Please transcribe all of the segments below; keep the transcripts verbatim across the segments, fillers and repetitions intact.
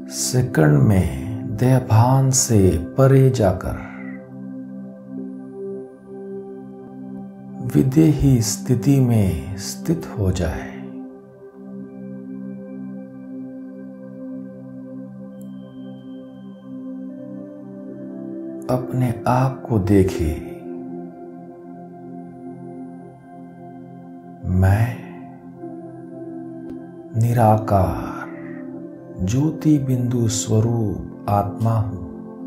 Second में देहभान से परे जाकर विदेही स्थिति में स्थित हो जाए। अपने आप को देखे, मैं निराकार ज्योति बिंदु स्वरूप आत्मा हूं।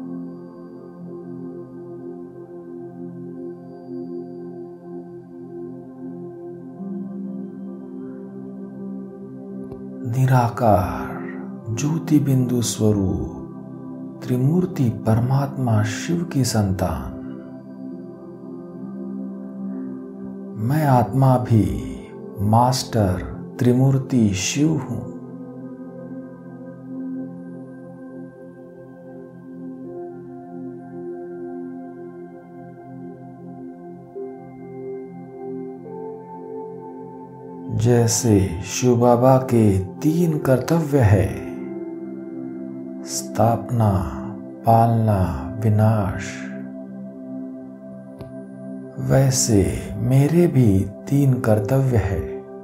निराकार ज्योति बिंदु स्वरूप त्रिमूर्ति परमात्मा शिव की संतान मैं आत्मा भी मास्टर त्रिमूर्ति शिव हूं। जैसे शिव बाबा के तीन कर्तव्य है, स्थापना, पालना, विनाश, वैसे मेरे भी तीन कर्तव्य है।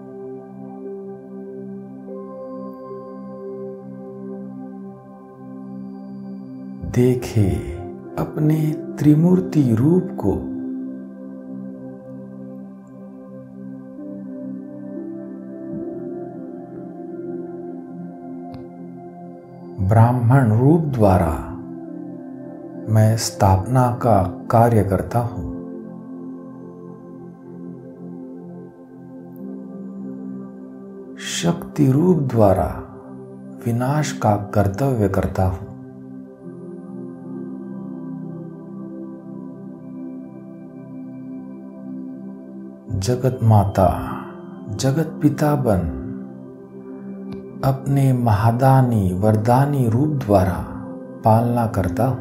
देखे अपने त्रिमूर्ति रूप को, ब्राह्मण रूप द्वारा मैं स्थापना का कार्य करता हूं। शक्ति रूप द्वारा विनाश का कर्तव्य करता हूं। जगत माता, जगत पिता बन अपने महादानी वरदानी रूप द्वारा पालना करता हूं।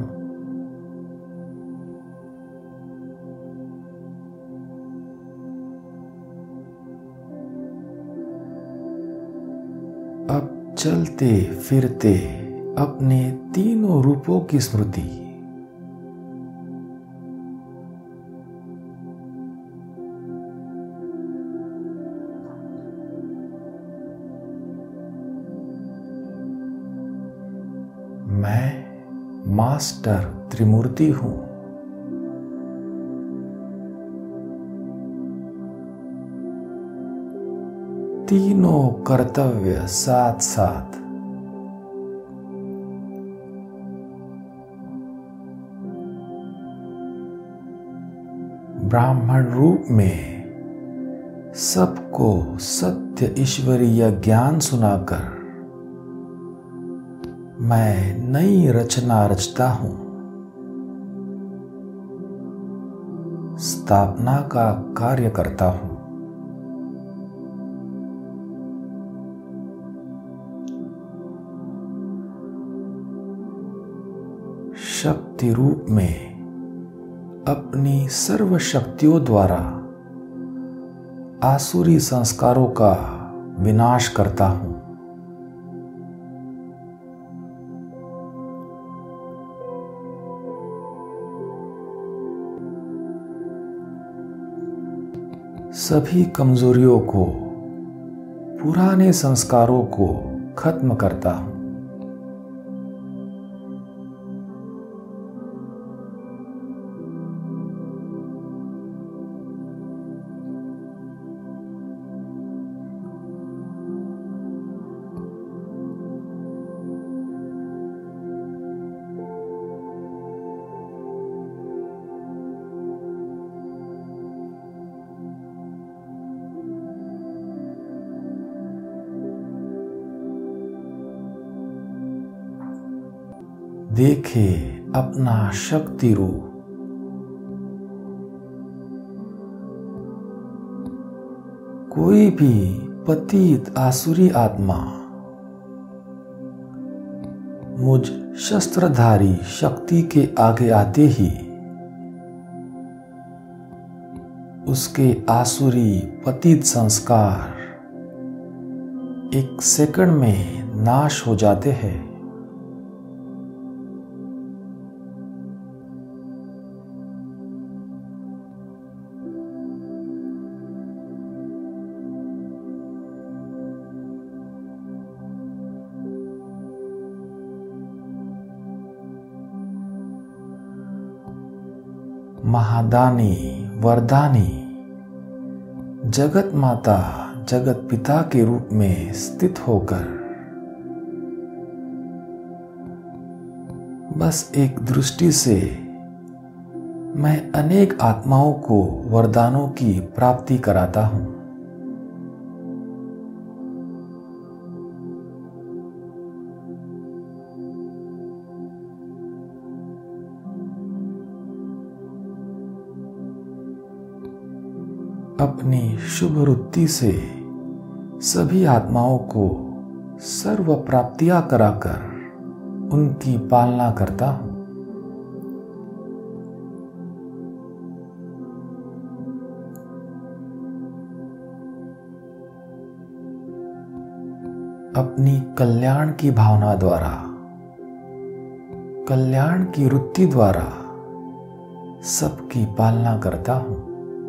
अब चलते फिरते अपने तीनों रूपों की स्मृति, मैं मास्टर त्रिमूर्ति हूं। तीनों कर्तव्य साथ साथ ब्राह्मण रूप में सबको सत्य ईश्वरीय ज्ञान सुनाकर मैं नई रचना रचता हूं। स्थापना का कार्य करता हूं। शक्ति रूप में अपनी सर्व शक्तियों द्वारा आसुरी संस्कारों का विनाश करता हूं। सभी कमजोरियों को, पुराने संस्कारों को खत्म करता हूं। देखे अपना शक्ति रूप, कोई भी पतित आसुरी आत्मा मुझ शस्त्रधारी शक्ति के आगे आते ही उसके आसुरी पतित संस्कार एक सेकंड में नाश हो जाते हैं। महादानी वरदानी जगत माता जगत पिता के रूप में स्थित होकर बस एक दृष्टि से मैं अनेक आत्माओं को वरदानों की प्राप्ति कराता हूं। अपनी शुभ वृत्ति से सभी आत्माओं को सर्व प्राप्तियां कराकर उनकी पालना करता हूं। अपनी कल्याण की भावना द्वारा, कल्याण की वृत्ति द्वारा सबकी पालना करता हूं।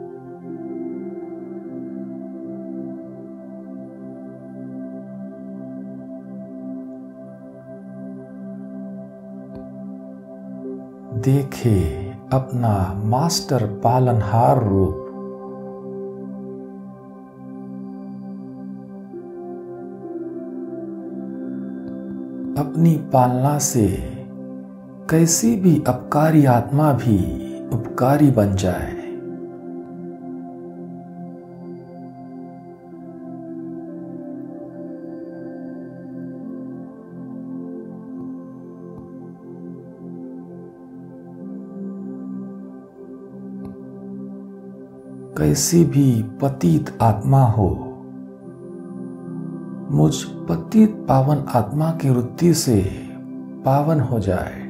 देखे अपना मास्टर पालनहार रूप। अपनी पालना से कैसी भी अपकारी आत्मा भी उपकारी बन जाए। कैसी भी पतित आत्मा हो, मुझ पतित पावन आत्मा की वृत्ति से पावन हो जाए।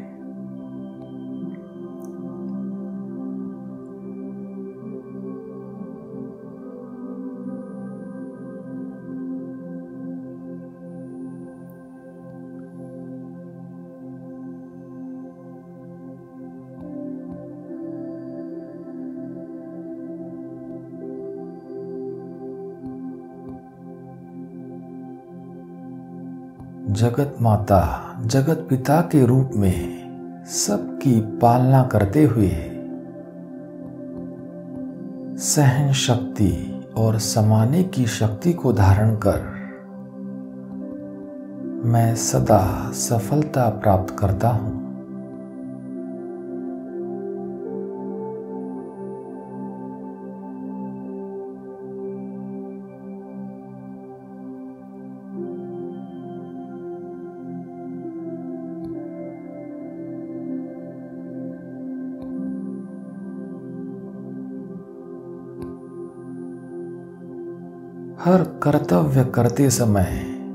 जगत माता जगत पिता के रूप में सबकी पालना करते हुए सहन शक्ति और समाने की शक्ति को धारण कर मैं सदा सफलता प्राप्त करता हूं। हर कर्तव्य करते समय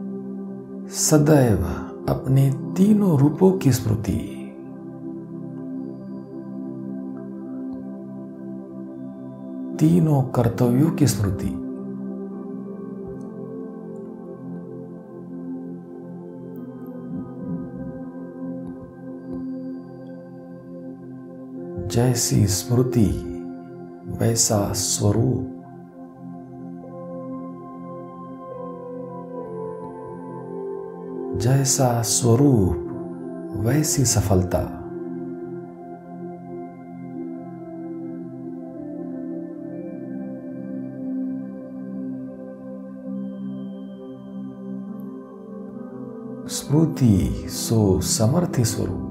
सदैव अपने तीनों रूपों की स्मृति, तीनों कर्तव्यों की स्मृति, जैसी स्मृति वैसा स्वरूप, जैसा स्वरूप वैसी सफलता। स्मृति सो समर्थि स्वरूप।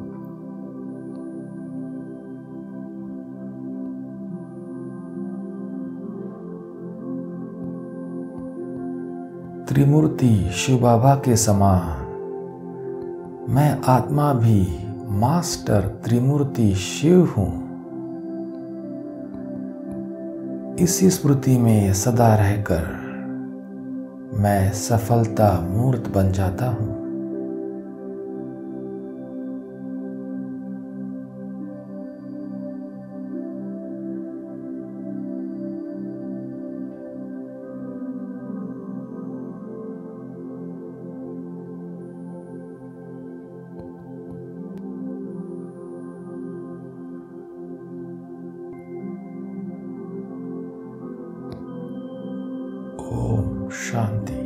त्रिमूर्ति शिव बाबा के समान मैं आत्मा भी मास्टर त्रिमूर्ति शिव हूं। इसी स्मृति में सदा रहकर मैं सफलता मूर्त बन जाता हूं। ओम शांति।